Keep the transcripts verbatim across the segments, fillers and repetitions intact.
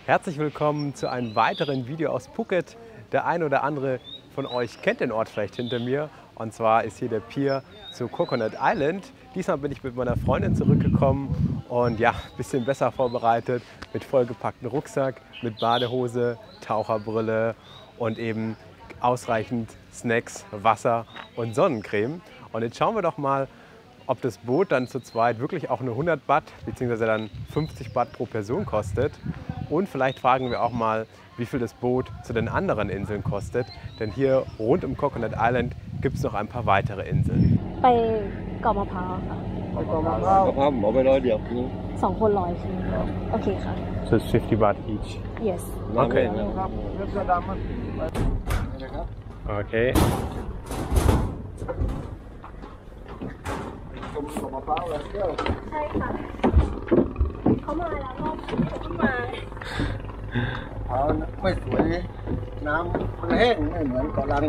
Herzlich willkommen zu einem weiteren Video aus Phuket. Der ein oder andere von euch kennt den Ort vielleicht hinter mir. Und zwar ist hier der Pier zu Coconut Island. Diesmal bin ich mit meiner Freundin zurückgekommen und ja, ein bisschen besser vorbereitet mit vollgepacktem Rucksack, mit Badehose, Taucherbrille und eben ausreichend Snacks, Wasser und Sonnencreme. Und jetzt schauen wir doch mal, ob das Boot dann zu zweit wirklich auch nur hundert Baht bzw. dann fünfzig Baht pro Person kostet. Und vielleicht fragen wir auch mal, wie viel das Boot zu den anderen Inseln kostet. Denn hier rund um Coconut Island gibt es noch ein paar weitere Inseln. ไปเกาะมะพร้าวค่ะไปเกาะมะพร้าวมะพร้าวหมอไปร้อยเดียวสองคนร้อยใช่ไหมคะโอเคค่ะ So it's fifty baht each. yes Okay. ครับเรือดำมันนะครับ Okay. ชมเกาะมะพร้าวเลยเที่ยวใช่ค่ะเขามาแล้วรอบเขาเพิ่งมามะพร้าวไม่สวยน้ำมันแห้งไม่เหมือนเกาะลัง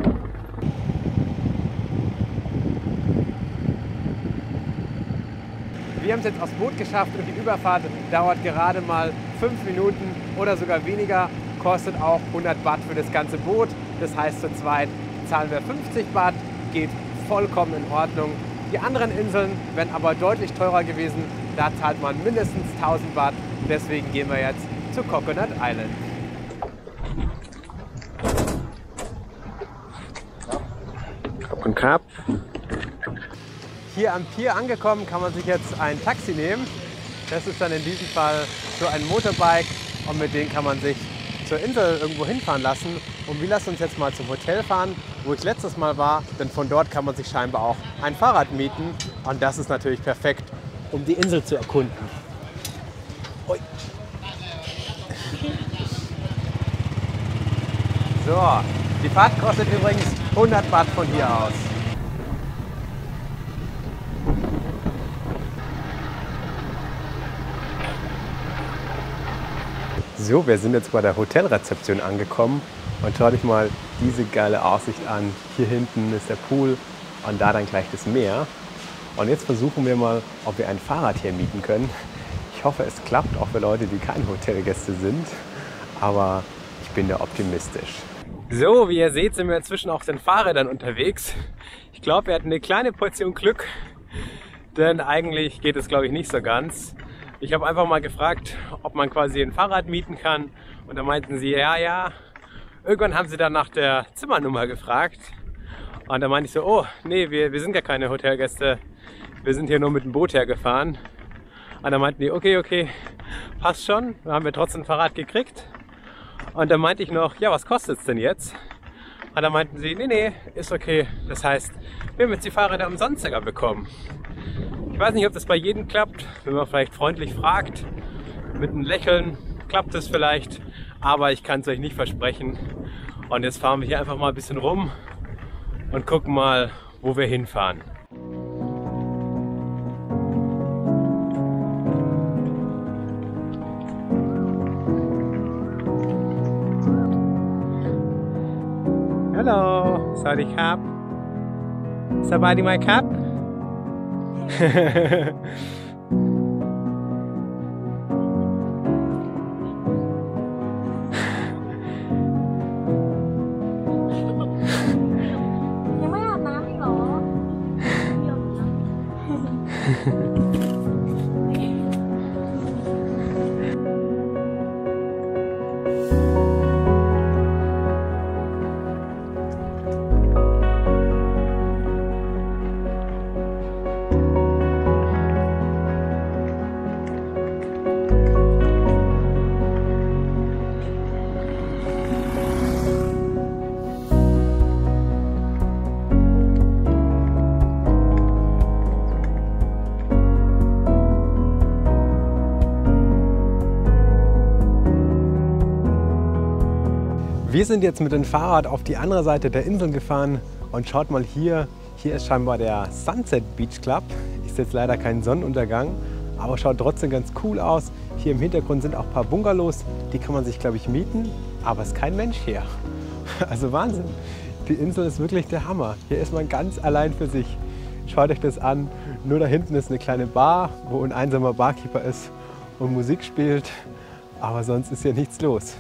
Wir haben es jetzt aufs Boot geschafft und die Überfahrt dauert gerade mal fünf Minuten oder sogar weniger, kostet auch hundert Baht für das ganze Boot. Das heißt, zu zweit zahlen wir fünfzig Baht, geht vollkommen in Ordnung. Die anderen Inseln wären aber deutlich teurer gewesen, da zahlt man mindestens tausend Baht. Deswegen gehen wir jetzt zu Coconut Island. Und Krab. Hier am Pier angekommen, kann man sich jetzt ein Taxi nehmen. Das ist dann in diesem Fall so ein Motorbike und mit dem kann man sich zur Insel irgendwo hinfahren lassen. Und wir lassen uns jetzt mal zum Hotel fahren, wo ich letztes Mal war, denn von dort kann man sich scheinbar auch ein Fahrrad mieten. Und das ist natürlich perfekt, um die Insel zu erkunden. Ui. So, die Fahrt kostet übrigens hundert Baht von hier aus. So, wir sind jetzt bei der Hotelrezeption angekommen und schaut euch mal diese geile Aussicht an. Hier hinten ist der Pool und da dann gleich das Meer. Und jetzt versuchen wir mal, ob wir ein Fahrrad hier mieten können. Ich hoffe, es klappt, auch für Leute, die keine Hotelgäste sind. Aber ich bin da optimistisch. So, wie ihr seht, sind wir inzwischen auf den Fahrrädern unterwegs. Ich glaube, wir hatten eine kleine Portion Glück, denn eigentlich geht es, glaube ich, nicht so ganz. Ich habe einfach mal gefragt, ob man quasi ein Fahrrad mieten kann. Und da meinten sie, ja, ja. Irgendwann haben sie dann nach der Zimmernummer gefragt. Und da meinte ich so, oh, nee, wir, wir sind gar keine Hotelgäste. Wir sind hier nur mit dem Boot hergefahren. Und dann meinten die, okay, okay, passt schon. Dann haben wir trotzdem ein Fahrrad gekriegt. Und dann meinte ich noch, ja, was kostet es denn jetzt? Und dann meinten sie, nee, nee, ist okay. Das heißt, wir haben jetzt die Fahrräder umsonst sogar bekommen. Ich weiß nicht, ob das bei jedem klappt, wenn man vielleicht freundlich fragt, mit einem Lächeln klappt es vielleicht, aber ich kann es euch nicht versprechen. Und jetzt fahren wir hier einfach mal ein bisschen rum und gucken mal, wo wir hinfahren. Hallo, Sawadee Krab. Sawadee my Krab. ยังไม่อาบน้ำอีกเหรอ Wir sind jetzt mit dem Fahrrad auf die andere Seite der Insel gefahren und schaut mal hier, hier ist scheinbar der Sunset Beach Club. Ist jetzt leider kein Sonnenuntergang, aber schaut trotzdem ganz cool aus. Hier im Hintergrund sind auch ein paar Bungalows, die kann man sich, glaube ich, mieten, aber es ist kein Mensch hier. Also Wahnsinn, die Insel ist wirklich der Hammer. Hier ist man ganz allein für sich. Schaut euch das an, nur da hinten ist eine kleine Bar, wo ein einsamer Barkeeper ist und Musik spielt. aber sonst ist hier nichts los.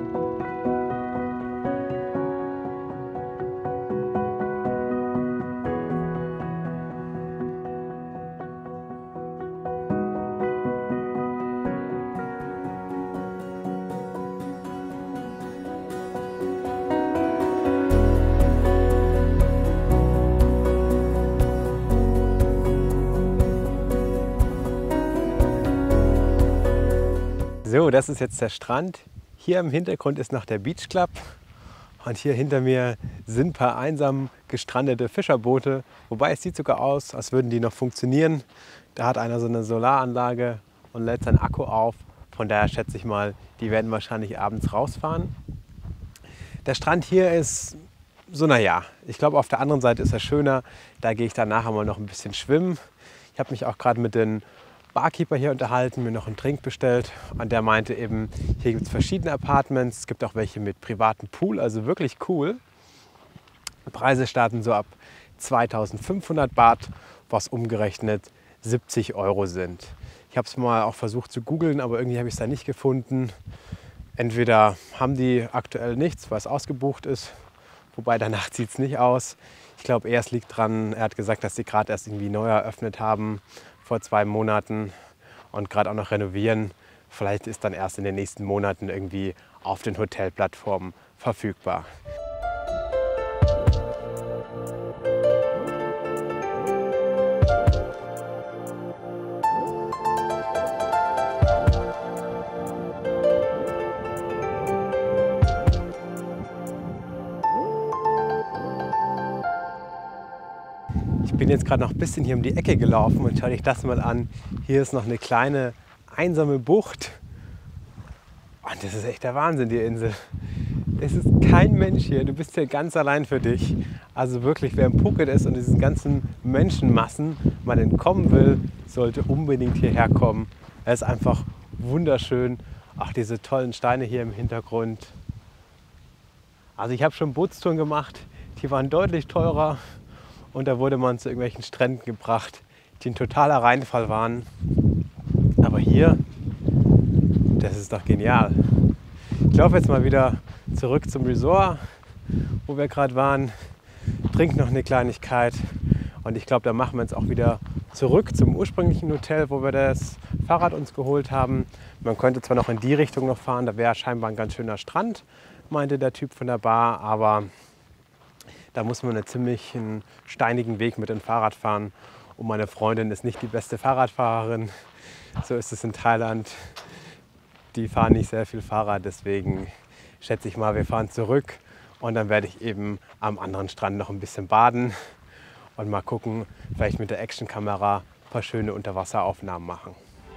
So, das ist jetzt der Strand. Hier im Hintergrund ist noch der Beach Club. Und hier hinter mir sind ein paar einsam gestrandete Fischerboote. Wobei es sieht sogar aus, als würden die noch funktionieren. Da hat einer so eine Solaranlage und lädt seinen Akku auf. Von daher schätze ich mal, die werden wahrscheinlich abends rausfahren. Der Strand hier ist so, naja, ich glaube auf der anderen Seite ist er schöner. Da gehe ich dann nachher mal noch ein bisschen schwimmen. Ich habe mich auch gerade mit den Barkeeper hier unterhalten, mir noch einen Drink bestellt und der meinte eben, hier gibt es verschiedene Apartments, es gibt auch welche mit privatem Pool, also wirklich cool. Die Preise starten so ab zweitausendfünfhundert Baht, was umgerechnet siebzig Euro sind. Ich habe es mal auch versucht zu googeln, aber irgendwie habe ich es da nicht gefunden. Entweder haben die aktuell nichts, weil es ausgebucht ist, wobei danach sieht es nicht aus. Ich glaube eher es liegt dran, er hat gesagt, dass sie gerade erst irgendwie neu eröffnet haben vor zwei Monaten und gerade auch noch renovieren. Vielleicht ist dann erst in den nächsten Monaten irgendwie auf den Hotelplattformen verfügbar. Ich bin jetzt gerade noch ein bisschen hier um die Ecke gelaufen und schau dich das mal an. Hier ist noch eine kleine einsame Bucht. Und das ist echt der Wahnsinn, die Insel. Es ist kein Mensch hier, du bist hier ganz allein für dich. Also wirklich, wer im Phuket ist und diesen ganzen Menschenmassen mal entkommen will, sollte unbedingt hierher kommen. Es ist einfach wunderschön. Auch diese tollen Steine hier im Hintergrund. Also ich habe schon Bootstouren gemacht, die waren deutlich teurer. Und da wurde man zu irgendwelchen Stränden gebracht, die ein totaler Reinfall waren. Aber hier, das ist doch genial. Ich laufe jetzt mal wieder zurück zum Resort, wo wir gerade waren, trinke noch eine Kleinigkeit und ich glaube, da machen wir uns auch wieder zurück zum ursprünglichen Hotel, wo wir das Fahrrad uns geholt haben. Man könnte zwar noch in die Richtung noch fahren, da wäre scheinbar ein ganz schöner Strand, meinte der Typ von der Bar, aber da muss man einen ziemlich einen steinigen Weg mit dem Fahrrad fahren. Und meine Freundin ist nicht die beste Fahrradfahrerin. So ist es in Thailand. Die fahren nicht sehr viel Fahrrad, deswegen schätze ich mal, wir fahren zurück. Und dann werde ich eben am anderen Strand noch ein bisschen baden und mal gucken, vielleicht mit der Actionkamera ein paar schöne Unterwasseraufnahmen machen.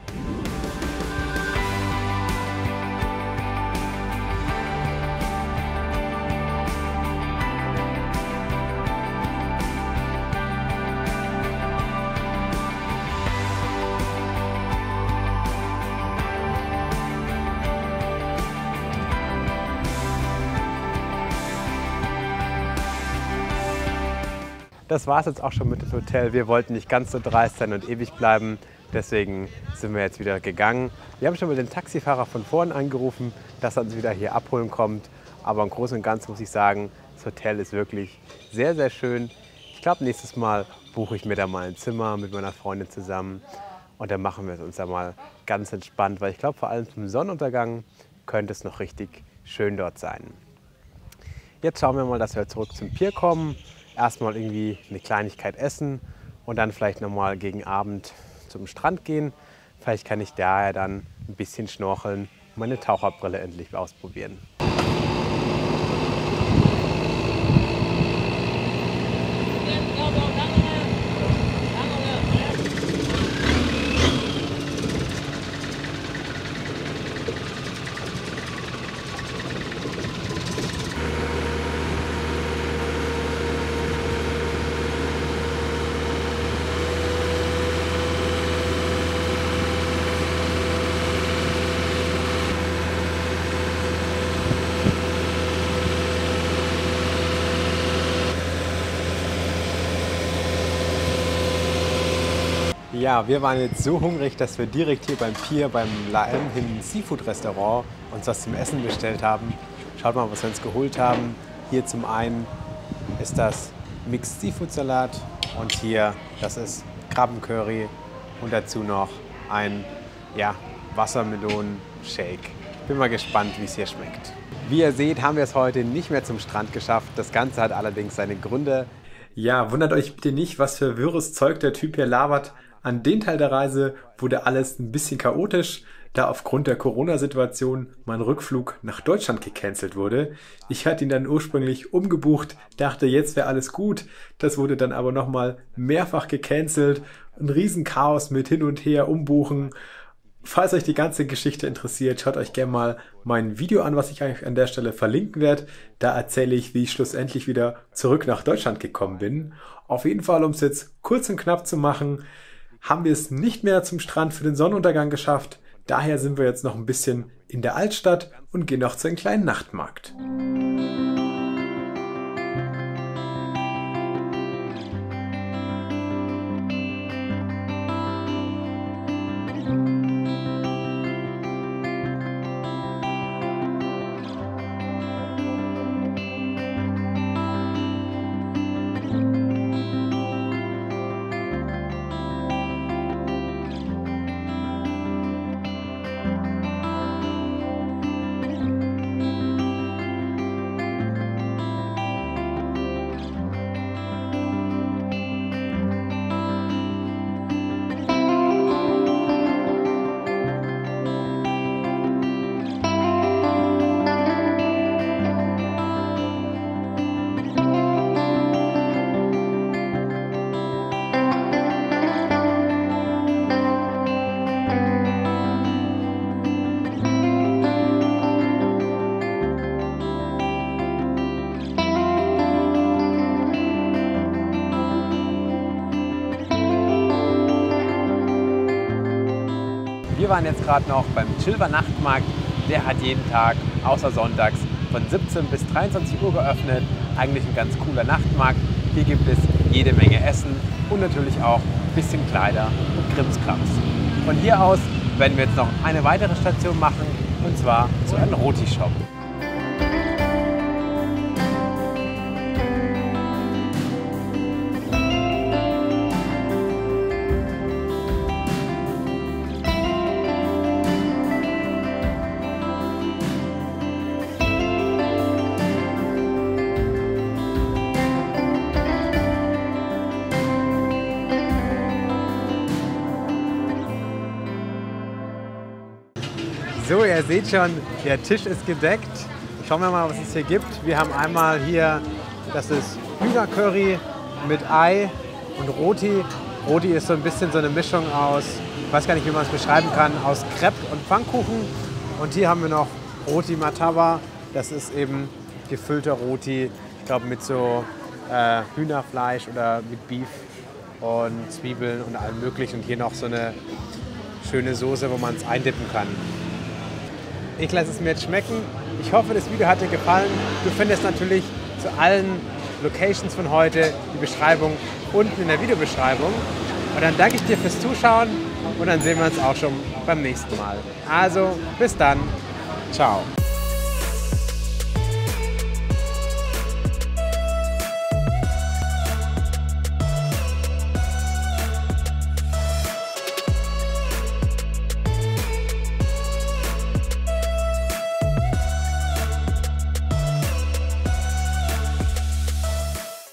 Das war es jetzt auch schon mit dem Hotel. Wir wollten nicht ganz so dreist sein und ewig bleiben. Deswegen sind wir jetzt wieder gegangen. Wir haben schon mit dem Taxifahrer von vorn angerufen, dass er uns wieder hier abholen kommt. Aber im Großen und Ganzen muss ich sagen, das Hotel ist wirklich sehr, sehr schön. Ich glaube, nächstes Mal buche ich mir da mal ein Zimmer mit meiner Freundin zusammen. Und dann machen wir es uns da mal ganz entspannt. Weil ich glaube, vor allem zum Sonnenuntergang könnte es noch richtig schön dort sein. Jetzt schauen wir mal, dass wir zurück zum Pier kommen. Erstmal irgendwie eine Kleinigkeit essen und dann vielleicht noch mal gegen Abend zum Strand gehen. Vielleicht kann ich daher dann ein bisschen schnorcheln und meine Taucherbrille endlich ausprobieren. Ja, wir waren jetzt so hungrig, dass wir direkt hier beim Pier, beim La M hin Seafood Restaurant uns was zum Essen bestellt haben. Schaut mal, was wir uns geholt haben. Hier zum einen ist das Mixed Seafood Salat und hier, das ist Krabbencurry und dazu noch ein ja, Wassermelonen-Shake. Bin mal gespannt, wie es hier schmeckt. Wie ihr seht, haben wir es heute nicht mehr zum Strand geschafft. Das Ganze hat allerdings seine Gründe. Ja, wundert euch bitte nicht, was für wirres Zeug der Typ hier labert. An den Teil der Reise wurde alles ein bisschen chaotisch, da aufgrund der Corona-Situation mein Rückflug nach Deutschland gecancelt wurde. Ich hatte ihn dann ursprünglich umgebucht, dachte, jetzt wäre alles gut. Das wurde dann aber nochmal mehrfach gecancelt. Ein Riesenchaos mit hin und her umbuchen. Falls euch die ganze Geschichte interessiert, schaut euch gerne mal mein Video an, was ich euch an der Stelle verlinken werde. Da erzähle ich, wie ich schlussendlich wieder zurück nach Deutschland gekommen bin. Auf jeden Fall, um es jetzt kurz und knapp zu machen, haben wir es nicht mehr zum Strand für den Sonnenuntergang geschafft. Daher sind wir jetzt noch ein bisschen in der Altstadt und gehen noch zu einem kleinen Nachtmarkt. Wir waren jetzt gerade noch beim Chilver Nachtmarkt. Der hat jeden Tag, außer sonntags, von siebzehn bis dreiundzwanzig Uhr geöffnet. Eigentlich ein ganz cooler Nachtmarkt. Hier gibt es jede Menge Essen und natürlich auch ein bisschen Kleider und Krimskrams. Von hier aus werden wir jetzt noch eine weitere Station machen, und zwar zu einem Roti-Shop. So, ihr seht schon, der Tisch ist gedeckt. Schauen wir mal, was es hier gibt. Wir haben einmal hier, das ist Hühnercurry mit Ei und Roti. Roti ist so ein bisschen so eine Mischung aus, ich weiß gar nicht, wie man es beschreiben kann, aus Crepe und Pfannkuchen. Und hier haben wir noch Roti Mataba. Das ist eben gefüllter Roti, ich glaube mit so äh, Hühnerfleisch oder mit Beef und Zwiebeln und allem möglichen. Und hier noch so eine schöne Soße, wo man es eindippen kann. Ich lasse es mir jetzt schmecken. Ich hoffe, das Video hat dir gefallen. Du findest natürlich zu allen Locations von heute die Beschreibung unten in der Videobeschreibung. Und dann danke ich dir fürs Zuschauen und dann sehen wir uns auch schon beim nächsten Mal. Also, bis dann. Ciao.